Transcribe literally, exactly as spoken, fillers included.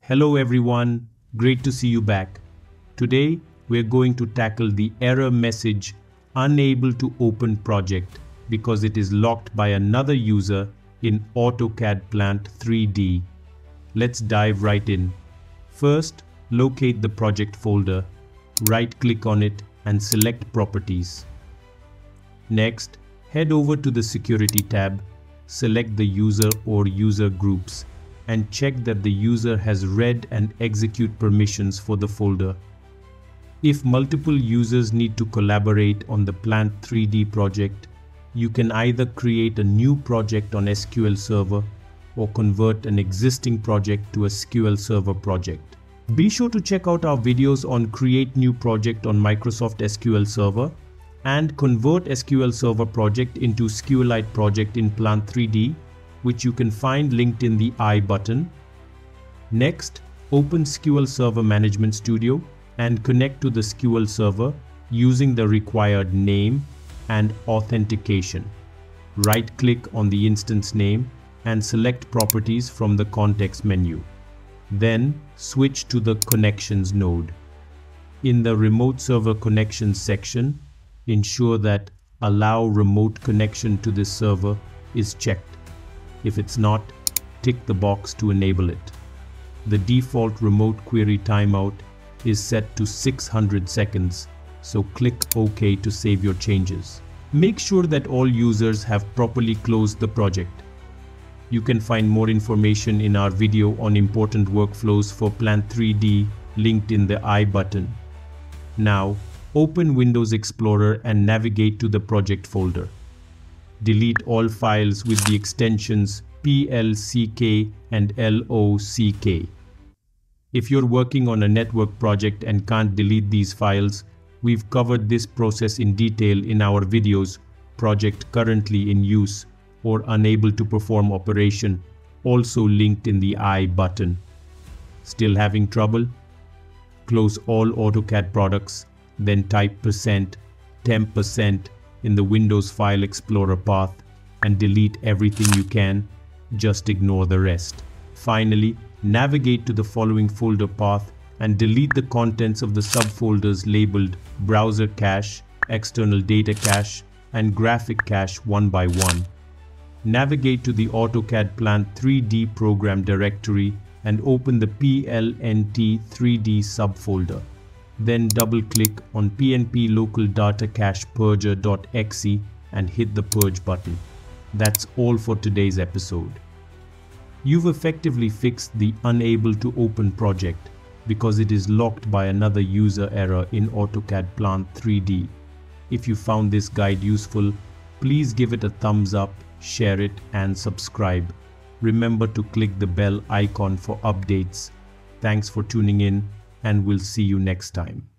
Hello everyone, great to see you back. Today we're going to tackle the error message unable to open project because it is locked by another user in AutoCAD Plant three D. Let's dive right in. First, locate the project folder, right-click on it and select Properties. Next, head over to the Security tab, select the user or user groups, and check that the user has read and execute permissions for the folder. If multiple users need to collaborate on the Plant three D project, you can either create a new project on S Q L Server or convert an existing project to a S Q L Server project. Be sure to check out our videos on Create New Project on Microsoft S Q L Server and Convert S Q L Server project into SQLite project in Plant three D, which you can find linked in the I button. Next, open S Q L Server Management Studio and connect to the S Q L Server using the required name and authentication. Right-click on the instance name and select Properties from the context menu. Then, switch to the Connections node. In the Remote Server Connections section, ensure that Allow Remote Connection to this server is checked. If it's not, tick the box to enable it. The default remote query timeout is set to six hundred seconds, so click OK to save your changes. Make sure that all users have properly closed the project. You can find more information in our video on important workflows for Plant three D linked in the I button. Now, open Windows Explorer and navigate to the project folder. Delete all files with the extensions P L C K and L O C K. If you're working on a network project and can't delete these files, we've covered this process in detail in our videos Project Currently in Use or Unable to Perform Operation, also linked in the I button. Still having trouble? Close all AutoCAD products, then type percent temp percent in the Windows File Explorer path and delete everything you can. Just ignore the rest. Finally, navigate to the following folder path and delete the contents of the subfolders labeled Browser Cache, External Data Cache, and Graphic Cache one by one. Navigate to the AutoCAD Plant three D program directory and open the P L N T three D subfolder. Then double-click on P N P Local Data Cache Purger.exe and hit the Purge button. That's all for today's episode. You've effectively fixed the Unable to Open project because it is locked by another user error in AutoCAD Plant three D. If you found this guide useful, please give it a thumbs up, share it, and subscribe. Remember to click the bell icon for updates. Thanks for tuning in, and we'll see you next time.